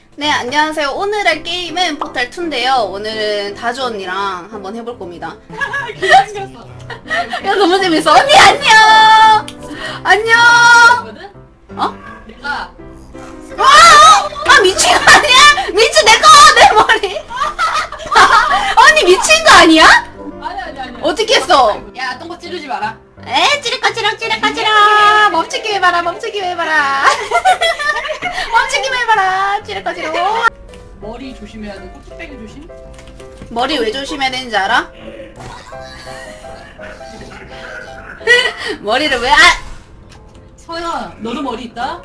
네, 안녕하세요. 오늘 할 게임은 포탈2인데요. 오늘은 다주 언니랑 한번 해볼 겁니다. 기다렸어. 야, 너무 재밌어. 언니, 안녕! 안녕! 어? 내가 와! 아, 미친 거 아니야? 미친, 내 머리! 언니, 미친 거 아니야? 아니. 어떻게 했어? 야, 똥꼬 찌르지 마라. 에, 찌릿꺼찌럭, 멈추기만 해봐라, 멈추기만 해봐라. 멈추기만 해봐라, 찌릿꺼찌럭. 머리 조심해야 돼. 콧배기 조심. 머리 왜 조심해야 되는지 알아? 머리를 왜, 서야, 너도 머리 있다?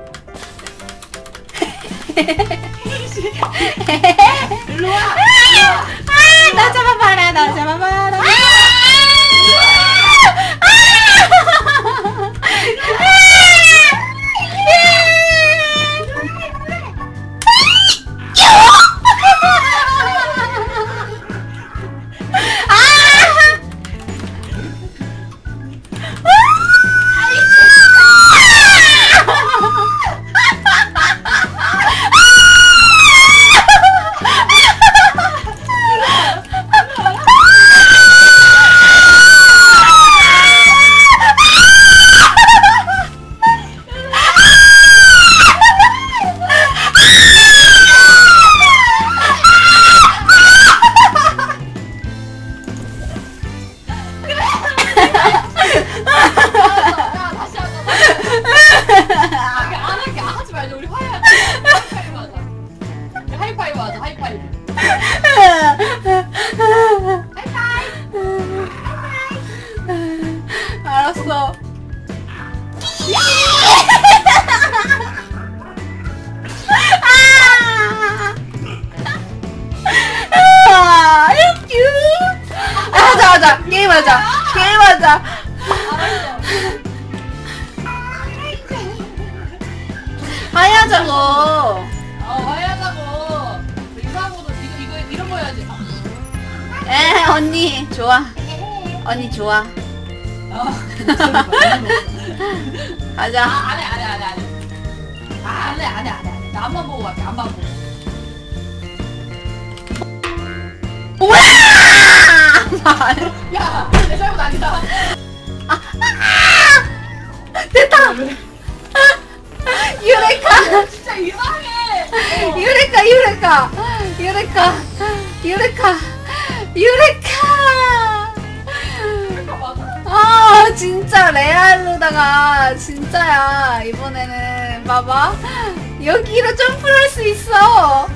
일로 와. 나 잡아봐라, 나 잡아봐라. 알았어. 하자. 게임하자. 하야자고. 화해하자고. 이상하고도 이런 거 해야지. 에, 언니 좋아. 언니 좋아. 가자. 안 해. 나 앞만 보고 갈게. 앞만 보고. 우와! 야, 내 잘못 아니다. 됐다. 유레카. 진짜 이상해. 유레카. 아, 진짜 레알로다가 진짜야. 이번에는 봐봐. 여기로 점프를 할 수 있어.